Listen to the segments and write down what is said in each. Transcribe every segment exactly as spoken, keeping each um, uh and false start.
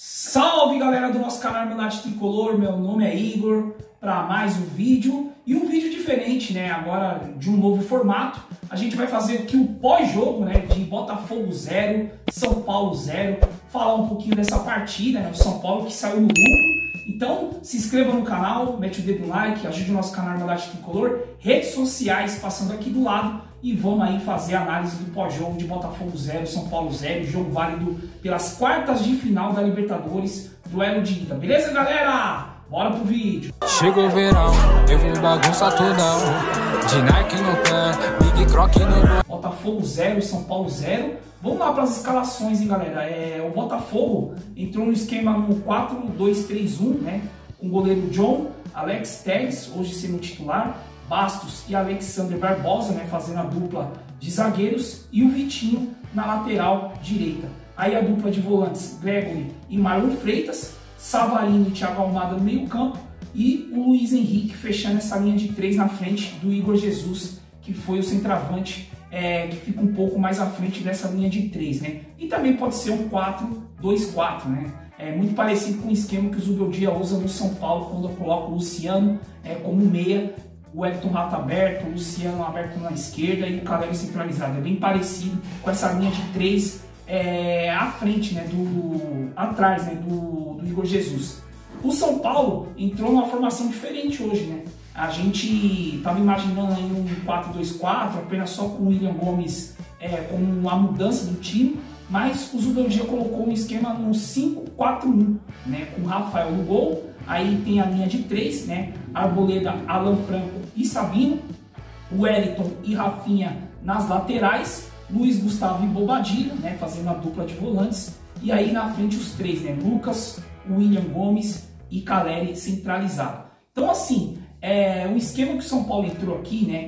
Salve galera do nosso canal Irmandade Tricolor, meu nome é Igor, para mais um vídeo e um vídeo diferente, né? Agora de um novo formato. A gente vai fazer aqui o pós-jogo, né? De Botafogo zero, São Paulo zero, falar um pouquinho dessa partida, né? O São Paulo que saiu no lucro. Então se inscreva no canal, mete o dedo no like, ajude o nosso canal Irmandade Tricolor, redes sociais passando aqui do lado. E vamos aí fazer a análise do pós-jogo de Botafogo zero, São Paulo zero, jogo válido pelas quartas de final da Libertadores, duelo de ida. Beleza, galera? Bora pro vídeo. Chegou o verão, eu vou bagunçar tudão, de Nike no pé, Big Croc no... Botafogo zero, São Paulo zero. Vamos lá para as escalações, hein, galera? É, o Botafogo entrou no esquema no quatro dois três um, né? Com o goleiro John, Alex Telles, hoje sendo titular, Bastos e Alexander Barbosa, né, fazendo a dupla de zagueiros, e o Vitinho na lateral direita. Aí a dupla de volantes, Gregory e Marlon Freitas, Savarino e Thiago Almada no meio campo, e o Luiz Henrique fechando essa linha de três na frente do Igor Jesus, que foi o centroavante é, que fica um pouco mais à frente dessa linha de três, né? E também pode ser um quatro dois quatro, né? É muito parecido com o esquema que o Zubeldia usa no São Paulo, quando eu coloco o Luciano é, como meia, o Elton Rato aberto, o Luciano aberto na esquerda e o Caleri centralizado. É bem parecido com essa linha de três é, à frente, né, do, atrás, né, do, do Igor Jesus. O São Paulo entrou numa formação diferente hoje, né? A gente estava imaginando aí um quatro dois quatro, apenas só com o William Gomes é, como a mudança do time, mas o Zubeldia colocou um esquema no cinco quatro um, né, com o Rafael no gol. Aí tem a linha de três, né? Arboleda, Alan Franco e Sabino, Wellington e Rafinha nas laterais, Luiz Gustavo e Bobadilla, né? Fazendo a dupla de volantes. E aí na frente os três, né? Lucas, William Gomes e Caleri centralizado. Então assim, é, o esquema que o São Paulo entrou aqui, né?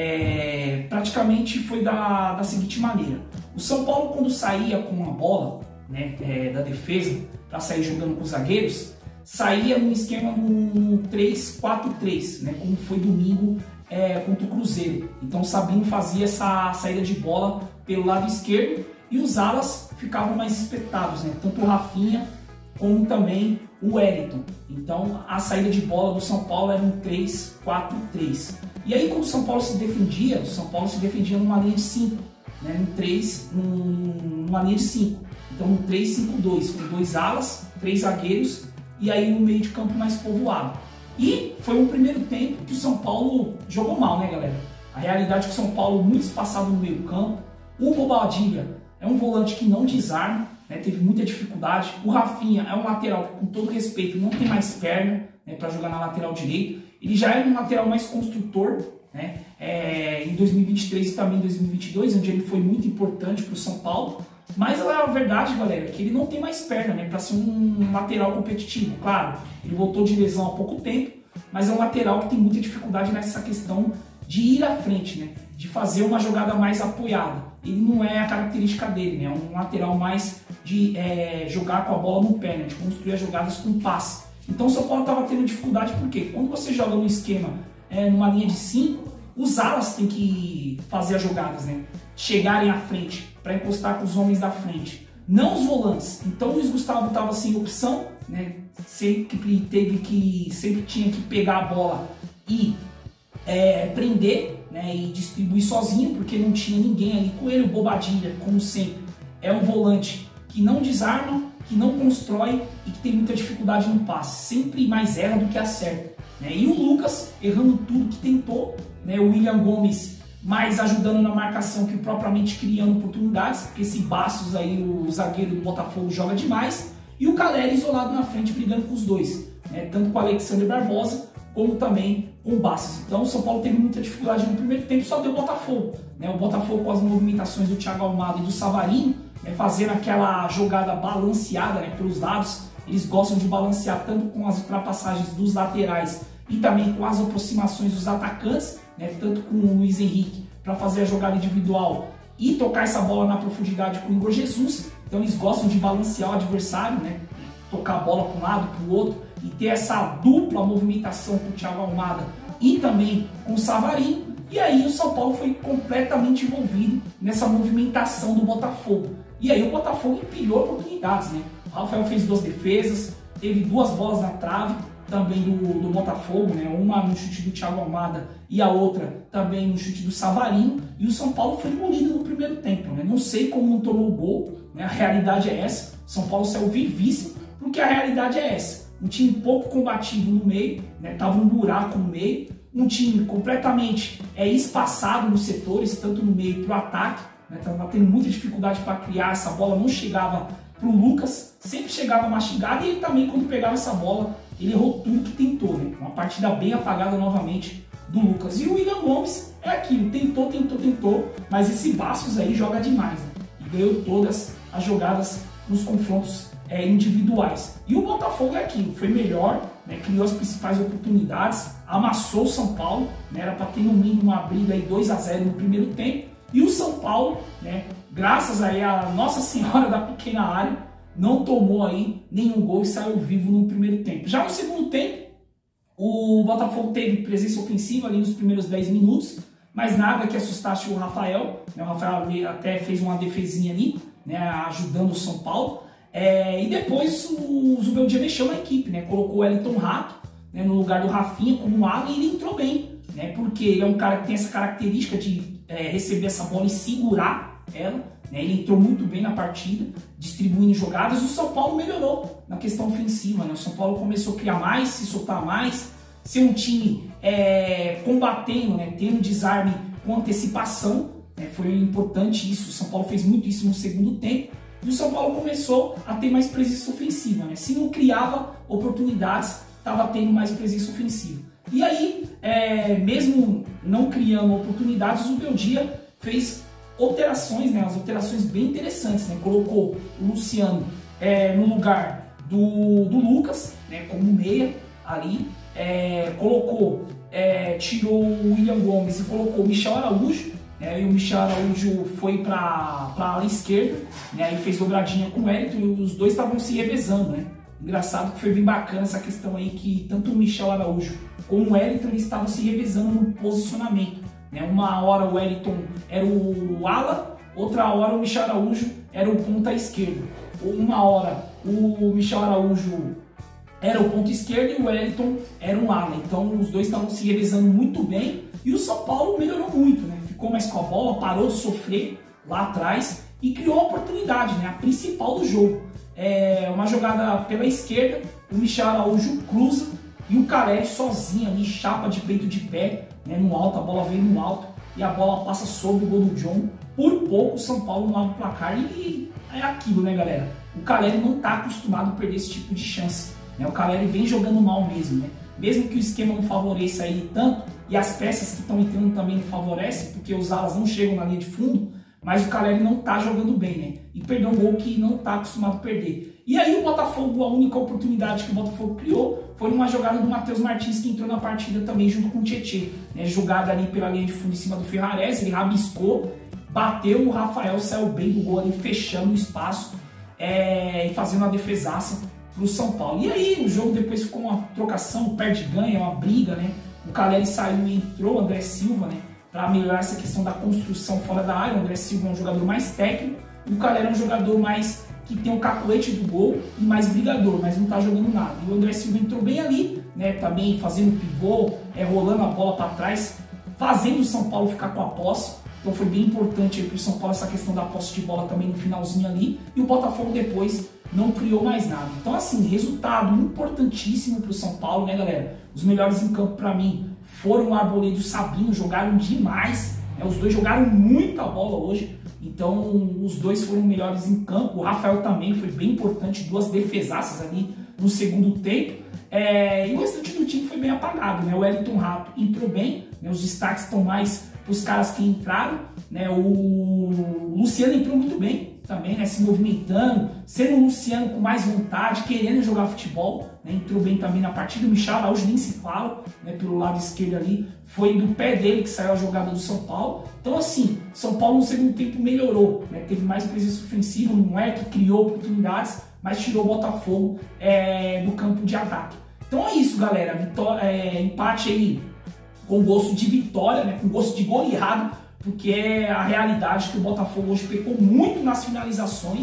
É, praticamente foi da, da seguinte maneira. O São Paulo, quando saía com a bola, né? É, da defesa, para sair jogando com os zagueiros, saía no esquema no três quatro três, né, como foi domingo é, contra o Cruzeiro. Então o Sabino fazia essa saída de bola pelo lado esquerdo e os alas ficavam mais espetados, né, tanto o Rafinha como também o Wellington. Então a saída de bola do São Paulo era um três quatro três. E aí quando o São Paulo se defendia, o São Paulo se defendia numa linha de cinco, né, num três, num, numa linha de cinco. Então um três cinco dois, com dois alas, três zagueiros, e aí um meio de campo mais povoado. E foi um primeiro tempo que o São Paulo jogou mal, né, galera? A realidade é que o São Paulo muito espaçado no meio campo. O Bobadilla é um volante que não desarma, né, teve muita dificuldade. O Rafinha é um lateral que, com todo respeito, não tem mais perna, né, para jogar na lateral direita. Ele já é um lateral mais construtor, né, é, em dois mil e vinte e três e também em dois mil e vinte e dois, onde ele foi muito importante para o São Paulo. Mas a verdade, galera, é que ele não tem mais perna, né, para ser um lateral competitivo. Claro, ele voltou de lesão há pouco tempo, mas é um lateral que tem muita dificuldade nessa questão de ir à frente, né, de fazer uma jogada mais apoiada. Ele não é a característica dele, né, é um lateral mais de é, jogar com a bola no pé, né, de construir as jogadas com passe. Então o São Paulo estava tendo dificuldade porque quando você joga no esquema é, numa linha de cinco, os alas têm que fazer as jogadas, né, chegarem à frente, para encostar com os homens da frente, não os volantes. Então o Luiz Gustavo estava sem opção, né? Sempre teve que, sempre tinha que pegar a bola e é, prender, né? E distribuir sozinho, porque não tinha ninguém ali com ele. O Bobadilla, como sempre, é um volante que não desarma, que não constrói e que tem muita dificuldade no passe, sempre mais erra do que acerta, né? E o Lucas errando tudo que tentou, né? O William Gomes mais ajudando na marcação que propriamente criando oportunidades, porque esse Bastos aí, o zagueiro do Botafogo, joga demais, e o Caleri isolado na frente brigando com os dois, né? Tanto com o Alexander Barbosa como também com o Bastos. Então o São Paulo teve muita dificuldade no primeiro tempo, só deu o Botafogo, né? O Botafogo com as movimentações do Thiago Almada e do Savarino, né? Fazendo aquela jogada balanceada, né? Pelos lados. Eles gostam de balancear tanto com as ultrapassagens dos laterais e também com as aproximações dos atacantes, né, tanto com o Luiz Henrique para fazer a jogada individual e tocar essa bola na profundidade com o Igor Jesus. Então eles gostam de balancear o adversário, né, tocar a bola para um lado, para o outro e ter essa dupla movimentação com o Thiago Almada e também com o Savarino. E aí o São Paulo foi completamente envolvido nessa movimentação do Botafogo. E aí o Botafogo empilhou oportunidades, né? O Rafael fez duas defesas, teve duas bolas na trave, também do, do Botafogo, né? Uma no chute do Thiago Almada e a outra também no chute do Savarino. E o São Paulo foi engolido no primeiro tempo, né? Não sei como não tomou o gol, né? A realidade é essa. O São Paulo saiu vivíssimo, porque a realidade é essa. Um time pouco combativo no meio, né? Tava um buraco no meio. Um time completamente é, espaçado nos setores, tanto no meio para o ataque. Né? Tava tendo muita dificuldade para criar, essa bola não chegava para o Lucas, sempre chegava mastigado, e ele também, quando pegava essa bola, ele errou tudo que tentou, né? Uma partida bem apagada novamente do Lucas. E o William Gomes é aquilo, tentou, tentou, tentou, mas esse Bastos aí joga demais, né? E ganhou todas as jogadas nos confrontos é, individuais. E o Botafogo é aquilo, foi melhor, né? Criou as principais oportunidades, amassou o São Paulo, né? Era para ter no mínimo uma briga aí dois a zero no primeiro tempo. E o São Paulo, né? Graças aí a Nossa Senhora da pequena área, não tomou aí nenhum gol e saiu vivo no primeiro tempo. Já no segundo tempo, o Botafogo teve presença ofensiva ali nos primeiros dez minutos, mas nada que assustasse o Rafael. Né? O Rafael até fez uma defesinha ali, né? Ajudando o São Paulo. É, e depois o Zubeldia mexeu na equipe, né? Colocou o Wellington Rato, né, no lugar do Rafinha como um ala, e ele entrou bem, né? Porque ele é um cara que tem essa característica de é, receber essa bola e segurar ela. Né? Ele entrou muito bem na partida, distribuindo jogadas. O São Paulo melhorou na questão ofensiva, né? O São Paulo começou a criar mais, se soltar mais, ser um time é, combatendo, né? Tendo desarme com antecipação. Né? Foi importante isso. O São Paulo fez muito isso no segundo tempo. E o São Paulo começou a ter mais presença ofensiva. Né? Se não criava oportunidades, estava tendo mais presença ofensiva. E aí, é, mesmo não criando oportunidades, o Beldia fez alterações, né? As alterações bem interessantes. Né? Colocou o Luciano é, no lugar do, do Lucas, né? Como meia ali. É, colocou, é, tirou o William Gomes e colocou o Michel Araújo. É, e o Michel Araújo foi para a ala esquerda, né, e fez dobradinha com o Wellington, e os dois estavam se revezando. Né? Engraçado que foi bem bacana essa questão aí, que tanto o Michel Araújo como o Wellington eles estavam se revezando no posicionamento. Né? Uma hora o Wellington era o ala, outra hora o Michel Araújo era o ponta esquerdo. Uma hora o Michel Araújo era o ponto esquerdo e o Wellington era um ala. Então os dois estavam se revezando muito bem, e o São Paulo melhorou muito, né? Ficou mais com a bola, parou de sofrer lá atrás e criou a oportunidade, né? A principal do jogo. É uma jogada pela esquerda, o Michel Araújo cruza e o Caleri sozinho ali, chapa de peito de pé, né? No alto, a bola veio no alto e a bola passa sobre o gol do John. Por pouco o São Paulo não abre o placar, e é aquilo, né, galera? O Caleri não está acostumado a perder esse tipo de chance. Né? O Caleri vem jogando mal mesmo, né? Mesmo que o esquema não favoreça ele tanto, e as peças que estão entrando também não favorecem, porque os alas não chegam na linha de fundo, mas o Caleri não está jogando bem, né? E perdeu um gol que não está acostumado a perder. E aí o Botafogo, a única oportunidade que o Botafogo criou foi numa jogada do Matheus Martins, que entrou na partida também junto com o Tietê. Né? Jogada ali pela linha de fundo em cima do Ferrarese, ele rabiscou, bateu, o Rafael saiu bem do gol ali, fechando o espaço é, e fazendo a defesaça para o São Paulo. E aí o jogo depois ficou uma trocação, perde-ganha, uma briga, né? O Caleri saiu e entrou o André Silva, né? Para melhorar essa questão da construção fora da área. O André Silva é um jogador mais técnico, e o Caleri é um jogador mais que tem o cacuete do gol e mais brigador, mas não tá jogando nada. E o André Silva entrou bem ali, né? Também fazendo pivô, é, rolando a bola para trás, fazendo o São Paulo ficar com a posse. Então foi bem importante para o São Paulo essa questão da posse de bola também no finalzinho ali. E o Botafogo depois não criou mais nada. Então, assim, resultado importantíssimo para o São Paulo, né, galera? Os melhores em campo para mim foram o Arboleda e o Sabino, jogaram demais. Né? Os dois jogaram muita bola hoje. Então, os dois foram melhores em campo. O Rafael também foi bem importante, duas defesaças ali no segundo tempo. É... E o restante do time foi bem apagado, né? O Wellington Rato entrou bem, né? Os destaques estão mais para os caras que entraram, né? O Luciano entrou muito bem também, né? Se movimentando, sendo um Luciano com mais vontade, querendo jogar futebol, né? Entrou bem também na partida. O Michel Araújo nem se fala, né? Pelo lado esquerdo ali, foi do pé dele que saiu a jogada do São Paulo. Então, assim, São Paulo no segundo tempo melhorou, né? Teve mais presença ofensiva, não é que criou oportunidades, mas tirou o Botafogo é, do campo de ataque. Então é isso, galera. Vitória, é, empate aí com gosto de vitória, né? Com gosto de goleado, porque é a realidade que o Botafogo hoje pecou muito nas finalizações,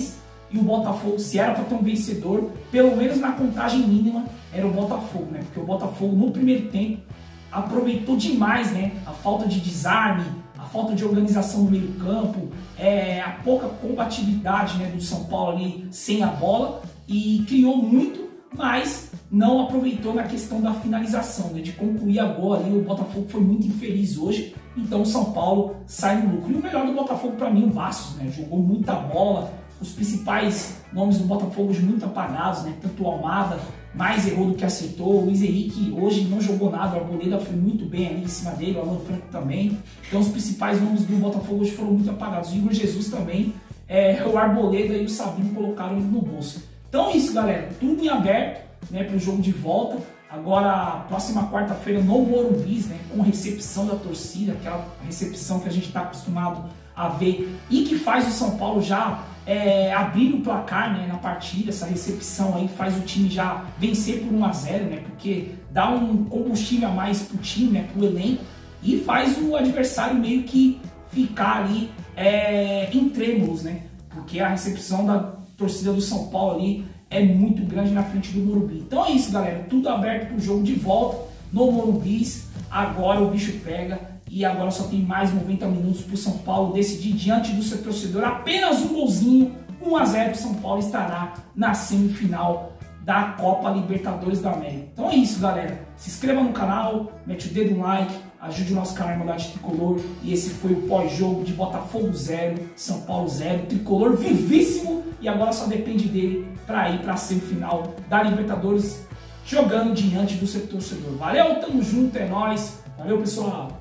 e o Botafogo, se era para ter um vencedor, pelo menos na contagem mínima, era o Botafogo, né? Porque o Botafogo no primeiro tempo aproveitou demais, né? A falta de desarme, a falta de organização no meio campo, é, a pouca combatividade, né, do São Paulo ali sem a bola, e criou muito, mas não aproveitou na questão da finalização, né, de concluir a gol ali. O Botafogo foi muito infeliz hoje, então o São Paulo sai no lucro. E o melhor do Botafogo para mim, o Bastos, né, jogou muita bola, os principais nomes do Botafogo muito apagados, né, tanto o Almada mais errou do que acertou, o Luiz Henrique hoje não jogou nada, o Arboleda foi muito bem ali em cima dele, o Alan Franco também. Então os principais nomes do Botafogo hoje foram muito apagados. O Igor Jesus também, é, o Arboleda e o Sabino colocaram ele no bolso. Então é isso, galera, tudo em aberto, né, para o jogo de volta. Agora, próxima quarta-feira no Morumbi, né, com recepção da torcida, aquela recepção que a gente está acostumado a ver e que faz o São Paulo já é, abrir o placar, né, na partida. Essa recepção aí faz o time já vencer por um a zero, né, porque dá um combustível a mais pro time, né, pro elenco, e faz o adversário meio que ficar ali é, em trêmulos, né, porque a recepção da torcida do São Paulo ali é muito grande na frente do Morumbi. Então é isso, galera, tudo aberto pro jogo de volta no Morumbi. Agora o bicho pega. E agora só tem mais noventa minutos para o São Paulo decidir diante do seu torcedor. Apenas um golzinho, um a zero, o São Paulo estará na semifinal da Copa Libertadores da América. Então é isso, galera. Se inscreva no canal, mete o dedo no like, ajude o nosso canal Irmandade Tricolor. E esse foi o pós-jogo de Botafogo zero, São Paulo zero, Tricolor vivíssimo. E agora só depende dele para ir para a semifinal da Libertadores, jogando diante do seu torcedor. Valeu, tamo junto, é nóis. Valeu, pessoal.